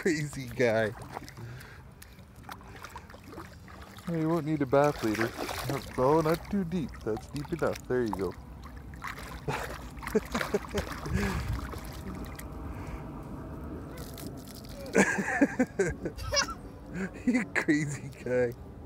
crazy guy. Well, you won't need a bath later. Oh, not too deep. That's deep enough. There you go. You crazy guy.